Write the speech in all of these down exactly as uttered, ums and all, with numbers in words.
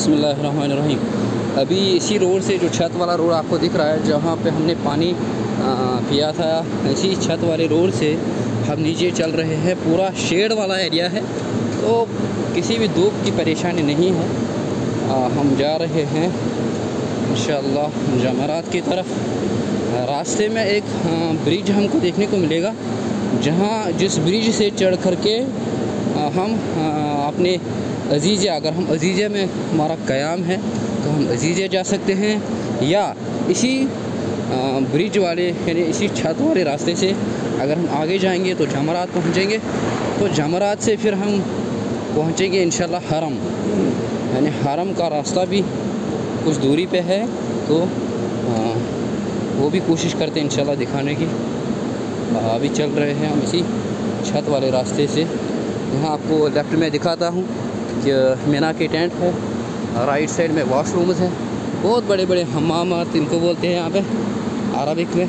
बिस्मिल्लाहिर्रहमानिर्रहीम। अभी इसी रोड से जो छत वाला रोड आपको दिख रहा है, जहाँ पे हमने पानी आ, पिया था, इसी छत वाले रोड से हम नीचे चल रहे हैं। पूरा शेड वाला एरिया है, तो किसी भी धूप की परेशानी नहीं है। आ, हम जा रहे हैं इंशाअल्लाह जमरात की तरफ। रास्ते में एक ब्रिज हमको देखने को मिलेगा, जहाँ जिस ब्रिज से चढ़ कर के हम अपने अजीज़े, अगर हम अजीज़े में हमारा क़याम है तो हम अजीज़े जा सकते हैं, या इसी ब्रिज वाले यानी इसी छत वाले रास्ते से अगर हम आगे जाएंगे तो जमरात पहुँचेंगे। तो जमरात से फिर हम पहुँचेंगे इंशाल्लाह हरम, यानी हरम का रास्ता भी कुछ दूरी पे है, तो आ, वो भी कोशिश करते हैं इंशाल्लाह दिखाने की। अभी चल रहे हैं हम इसी छत वाले रास्ते से। यहाँ आपको लेफ़्ट में दिखाता हूँ कि मीना की टेंट है, राइट साइड में वॉशरूम्स हैं, बहुत बड़े बड़े हमामात इनको बोलते हैं यहाँ पे अरबिक में।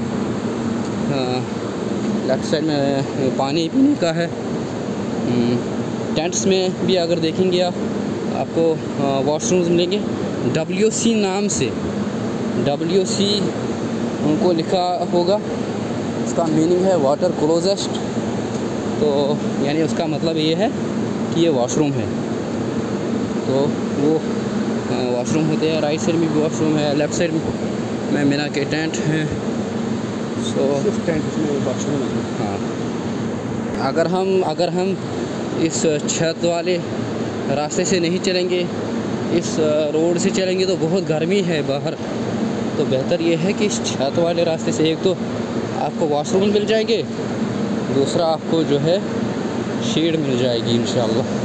लेफ़्ट साइड में पानी पीने का है। टेंट्स में भी अगर देखेंगे आप, आपको वॉशरूम्स मिलेंगे डब्ल्यू सी नाम से। डब्ल्यू सी उनको लिखा होगा, उसका मीनिंग है वाटर क्लोजेस्ट, तो यानी उसका मतलब ये है कि ये वॉशरूम है। तो वो वॉशरूम होते हैं। राइट साइड में भी वॉशरूम है, लेफ़्ट साइड में मीना के टेंट हैं। सो टेंट में वॉशरूम है। हाँ, अगर हम अगर हम इस छत वाले रास्ते से नहीं चलेंगे, इस रोड से चलेंगे तो बहुत गर्मी है बाहर। तो बेहतर ये है कि इस छत वाले रास्ते से एक तो आपको वॉशरूम मिल जाएंगे, दूसरा आपको जो है शेड मिल जाएगी इंशाअल्लाह।